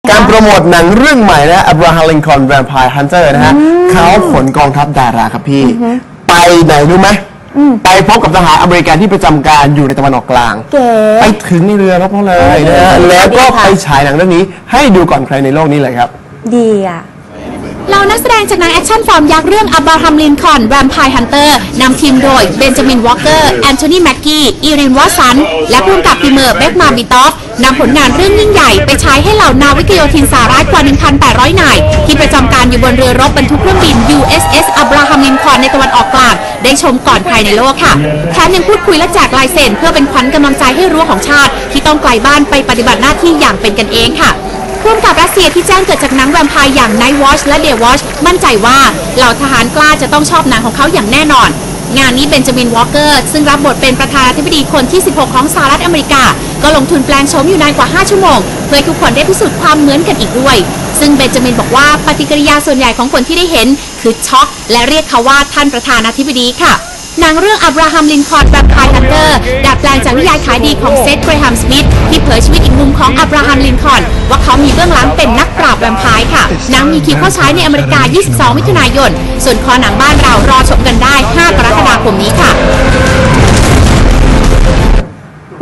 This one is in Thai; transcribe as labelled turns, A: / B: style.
A: การโปรโมทหนังเรื่องใหม่นะอับราฮัม ลินคอล์น แวมไพร์ฮันเตอร์นะฮะเขาขนกองทัพดาราครับพี่ไปไหนรู้ไหมไปพบกับทหารอเมริกันที่ประจำการอยู่ในตะวันออกกลางไปถึงในเรือรบเลยนะฮะแล้วก็ไปฉายหนังเรื่องนี้ให้ดูก่อนใครในโลกนี้เลยครับ
B: ดีอ่ะ
C: เหล่านักแสดงจากหนังแอคชั่นฟอร์มยักษ์เรื่องอับราฮัม ลินคอล์น แวมไพร์ฮันเตอร์นำทีมโดยเบนจามิน วอลเกอร์ แอนโทนี แม็กกี้ อีริน วอตสันและผู้กำกับปีเมอร์ เบคมาบิตอฟนำผลงานเรื่องยิ่งใหญ่ไปฉายให้เหล่านาวิกโยธินสหรัฐกว่า 1,800 นายที่ประจำการอยู่บนเรือรบบรรทุกเครื่องบิน USS อับราฮัม ลินคอล์นในตะวันออกกลางได้ชมก่อนภายในโลกค่ะแถมยังพูดคุยและแจกลายเซ็นเพื่อเป็นขวัญกำลังใจให้รั้วของชาติที่ต้องไกลบ้านไปปฏิบัติหน้าที่อย่างเป็นกันเองค่ะร่วมกับรัสเซียที่แจ้งเกิดจากหนังแวมไพร์อย่าง Night Watch และ Day Watch มั่นใจว่าเหล่าทหารกล้าจะต้องชอบหนังของเขาอย่างแน่นอนงานนี้เบนจามิน วอลเกอร์ซึ่งรับบทเป็นประธานาธิบดีคนที่ 16 ของสหรัฐอเมริกาก็ลงทุนแปลงโฉมอยู่นานกว่า 5 ชั่วโมงเพื่อทุกคนได้พิสูจน์ความเหมือนกันอีกด้วยซึ่งเบนจามินบอกว่าปฏิกิริยาส่วนใหญ่ของคนที่ได้เห็นคือช็อกและเรียกเขาว่าท่านประธานาธิบดีค่ะหนังเรื่องอับราฮัม ลินคอล์น แวมไพร์ฮันเตอร์ดัดแปลงจากนิยายขายดีของเซธ เกรแฮม สมิธที่เผยชีวิตอีกมุมของอับราฮัม ลินคอล์นว่าเขามีเบื้องหลังเป็นนักปราบแวมไพร์ค่ะหนังมีคิวเข้าฉายในอเมริกา 22 มิถุนายนส่วนคอหนังบ้านเรารอชมกันได้ 5 กรกฎาคมนี้ค่ะ